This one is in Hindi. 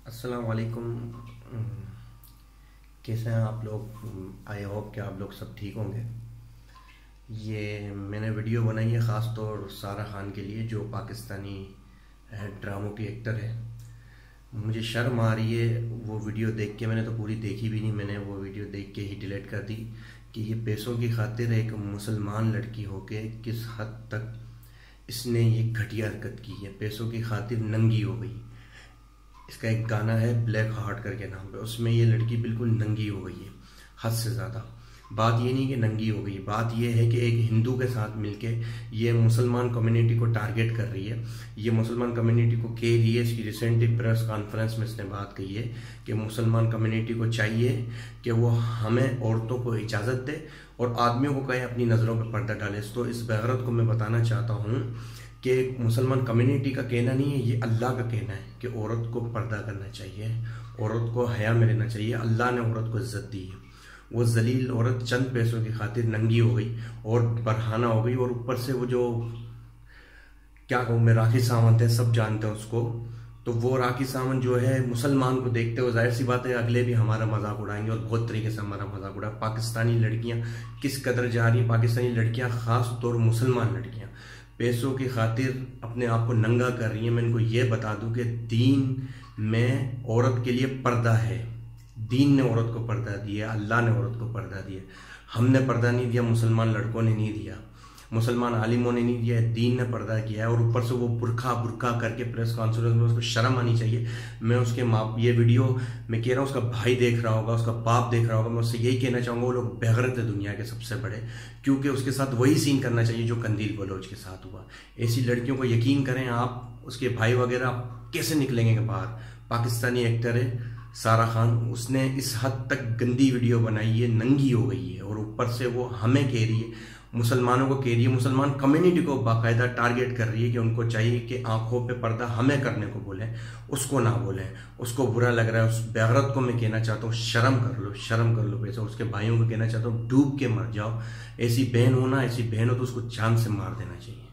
अस्सलाम वालेकुम। कैसे हैं आप लोग? आई होप कि आप लोग सब ठीक होंगे। ये मैंने वीडियो बनाई है ख़ास तौर सारा खान के लिए, जो पाकिस्तानी ड्रामों की एक्टर है। मुझे शर्म आ रही है वो वीडियो देख के। मैंने तो पूरी देखी भी नहीं, मैंने वो वीडियो देख के ही डिलीट कर दी कि ये पैसों की खातिर एक मुसलमान लड़की होके किस हद तक इसने ये घटिया हरकत की है। पैसों की खातिर नंगी हो गई। इसका एक गाना है ब्लैक हार्ट करके नाम पे, उसमें ये लड़की बिल्कुल नंगी हो गई है, हद से ज़्यादा। बात ये नहीं कि नंगी हो गई, बात ये है कि एक हिंदू के साथ मिलके ये मुसलमान कम्युनिटी को टारगेट कर रही है। ये मुसलमान कम्युनिटी को कह रही है, इसकी रिसेंटली प्रेस कॉन्फ्रेंस में इसने बात कही है कि मुसलमान कम्युनिटी को चाहिए कि वो हमें औरतों को इजाज़त दे और आदमियों को कहे अपनी नज़रों पर पर्दा डाले। तो इस बेगरत को मैं बताना चाहता हूँ कि मुसलमान कम्युनिटी का कहना नहीं है, ये अल्लाह का कहना है कि औरत को पर्दा करना चाहिए, औरत को हया में रहना चाहिए। अल्लाह ने औरत को इज्जत दी है। वो जलील औरत चंद पैसों की खातिर नंगी हो गई और बरहाना हो गई। और ऊपर से वो जो, क्या कहूँ मैं, राखी सावंत है, सब जानते हैं उसको। तो वो राखी सावंत जो है मुसलमान को देखते हुए जाहिर सी बात है अगले भी हमारा मजाक उड़ाएंगे और बहुत तरीके से हमारा मजाक उड़ा। पाकिस्तानी लड़कियां किस कदर जा रही हैं, पाकिस्तानी लड़कियां खास तौर मुसलमान लड़कियां पैसों की खातिर अपने आप को नंगा कर रही हैं। मैं इनको ये बता दूं कि दीन में औरत के लिए पर्दा है। दीन ने औरत को पर्दा दिया, अल्लाह ने औरत को पर्दा दिया। हमने पर्दा नहीं दिया, मुसलमान लड़कों ने नहीं दिया, मुसलमान आलिमों ने नहीं दिया है, दीन ने पर्दा किया है। और ऊपर से वो बुरखा बुरखा करके प्रेस कॉन्फ्रेंस में, उसको शर्म आनी चाहिए। मैं उसके माँ, ये वीडियो मैं कह रहा हूँ, उसका भाई देख रहा होगा, उसका बाप देख रहा होगा, मैं उससे यही कहना चाहूँगा वो लोग बेगरत है दुनिया के सबसे बड़े, क्योंकि उसके साथ वही सीन करना चाहिए जो कंदील बलोच के साथ हुआ। ऐसी लड़कियों को यकीन करें आप, उसके भाई वगैरह कैसे निकलेंगे बाहर। पाकिस्तानी एक्टर है सारा खान, उसने इस हद तक गंदी वीडियो बनाई है, नंगी हो गई है और ऊपर से वो हमें कह रही है, मुसलमानों को कह रही है, मुसलमान कम्युनिटी को बाकायदा टारगेट कर रही है कि उनको चाहिए कि आंखों पे पर्दा हमें करने को बोलें, उसको ना बोलें। उसको बुरा लग रहा है। उस बेगरत को मैं कहना चाहता हूँ शर्म कर लो, शर्म कर लो। वैसे उसके भाइयों को कहना चाहता हूँ डूब के मर जाओ। ऐसी बहन हो ना, ऐसी बहन हो तो उसको जान से मार देना चाहिए।